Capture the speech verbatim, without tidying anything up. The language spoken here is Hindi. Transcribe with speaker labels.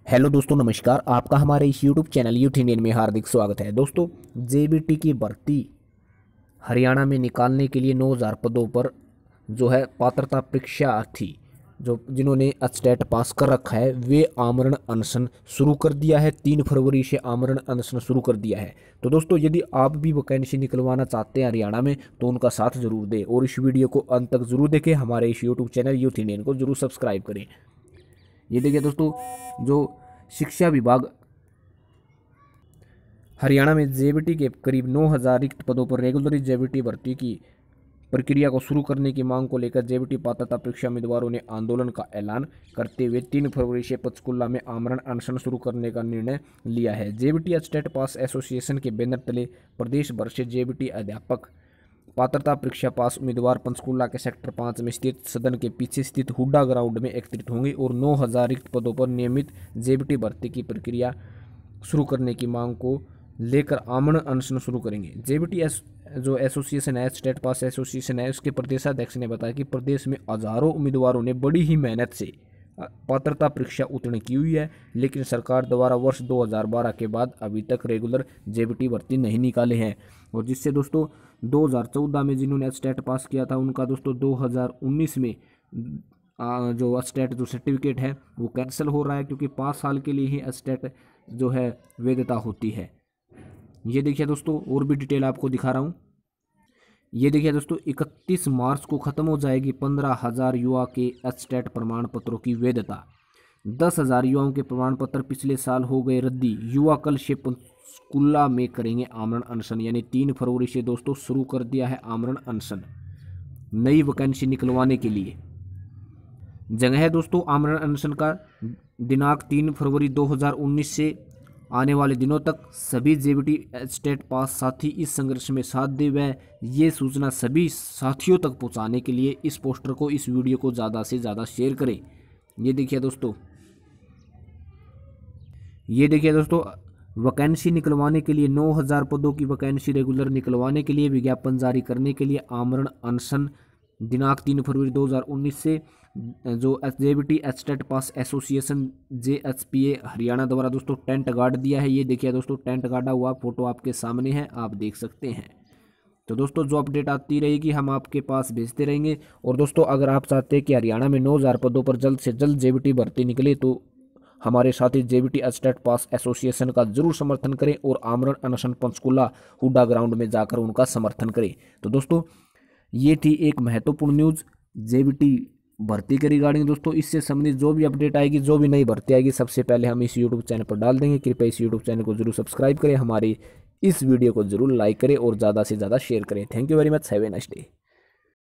Speaker 1: हेलो दोस्तों, नमस्कार। आपका हमारे इस यूट्यूब चैनल यूथ इंडियन में हार्दिक स्वागत है। दोस्तों, जेबीटी की भर्ती हरियाणा में निकालने के लिए नौ हज़ार पदों पर जो है पात्रता परीक्षार्थी जो जिन्होंने स्टेट पास कर रखा है वे आमरण अनशन शुरू कर दिया है। तीन फरवरी से आमरण अनशन शुरू कर दिया है। तो दोस्तों, यदि आप भी वैकेंसी निकलवाना चाहते हैं हरियाणा में तो उनका साथ जरूर दें और इस वीडियो को अंत तक जरूर देखें। हमारे इस यूट्यूब चैनल यूथ इंडियन को जरूर सब्सक्राइब करें। ये देखिए दोस्तों, जो शिक्षा विभाग हरियाणा में जेबीटी के करीब नौ हज़ार रिक्त पदों पर रेगुलर जेबीटी भर्ती की प्रक्रिया को शुरू करने की मांग को लेकर जेबीटी पात्रता परीक्षा उम्मीदवारों ने आंदोलन का ऐलान करते हुए तीन फरवरी से पंचकुला में आमरण अनशन शुरू करने का निर्णय लिया है। जेबीटी स्टेट पास एसोसिएशन के बैनर तले प्रदेश भर से जेबीटी अध्यापक पात्रता परीक्षा पास उम्मीदवार पंचकुला के सेक्टर पाँच में स्थित सदन के पीछे स्थित हुड्डा ग्राउंड में एकत्रित होंगे और नौ हज़ार रिक्त पदों पर नियमित जेबीटी भर्ती की प्रक्रिया शुरू करने की मांग को लेकर आमरण अनशन शुरू करेंगे। जेबीटी एस जो एसोसिएशन है, स्टेट पास एसोसिएशन है, उसके प्रदेशाध्यक्ष ने बताया कि प्रदेश में हजारों उम्मीदवारों ने बड़ी ही मेहनत से पात्रता परीक्षा उत्तीर्ण की हुई है, लेकिन सरकार द्वारा वर्ष दो हज़ार बारह के बाद अभी तक रेगुलर जेबीटी भर्ती नहीं निकाले हैं। और जिससे दोस्तों दो हज़ार चौदह में जिन्होंने स्टेट पास किया था उनका दोस्तों दो हज़ार उन्नीस में आ, जो स्टेट जो सर्टिफिकेट है वो कैंसिल हो रहा है, क्योंकि पाँच साल के लिए ही स्टेट जो है वैधता होती है। ये देखिए दोस्तों, और भी डिटेल आपको दिखा रहा हूँ। ये देखिए दोस्तों, इकतीस मार्च को खत्म हो जाएगी पंद्रह हजार युवा के स्टेट प्रमाण पत्रों की वैधता। दस हजार युवाओं के प्रमाण पत्र पिछले साल हो गए रद्दी। युवा कल से पंचकुला में करेंगे आमरण अनशन, यानी तीन फरवरी से दोस्तों शुरू कर दिया है आमरण अनशन नई वैकेंसी निकलवाने के लिए। जगह है दोस्तों आमरण अनशन का दिनांक तीन फरवरी दो हज़ार उन्नीस से आने वाले दिनों तक सभी जेबीटी स्टेट पास साथी इस संघर्ष में साथ दे। वह ये सूचना सभी साथियों तक पहुंचाने के लिए इस पोस्टर को, इस वीडियो को ज़्यादा से ज़्यादा शेयर करें। ये देखिए दोस्तों, ये देखिए दोस्तों, वैकेंसी निकलवाने के लिए नौ हज़ार पदों की वैकेंसी रेगुलर निकलवाने के लिए विज्ञापन जारी करने के लिए आमरण अनशन दिनांक तीन फरवरी दो हज़ार उन्नीस से जो JBT state pass association JHPA Haryana द्वारा दोस्तों टेंट गार्ड दिया है। ये देखिए दोस्तों, टेंट गार्डा हुआ फोटो आपके सामने है, आप देख सकते हैं। तो दोस्तों जो अपडेट आती रहेगी हम आपके पास भेजते रहेंगे। और दोस्तों अगर आप चाहते हैं कि हरियाणा में नौ हज़ार पदों पर जल्द से जल्द जेबीटी भर्ती निकले तो हमारे साथी जेबीटी स्टेट पास एसोसिएशन का जरूर समर्थन करें और आमरण अनशन पंचकुला हुड्डा ग्राउंड में जाकर उनका समर्थन करें। तो दोस्तों ये थी एक महत्वपूर्ण न्यूज़ जेबीटी भर्ती के रिगार्डिंग। दोस्तों इससे संबंधित जो भी अपडेट आएगी, जो भी नई भर्ती आएगी, सबसे पहले हम इस यूट्यूब चैनल पर डाल देंगे। कृपया इस यूट्यूब चैनल को जरूर सब्सक्राइब करें, हमारी इस वीडियो को जरूर लाइक करें और ज़्यादा से ज़्यादा शेयर करें। Thank you very much, have a nice day.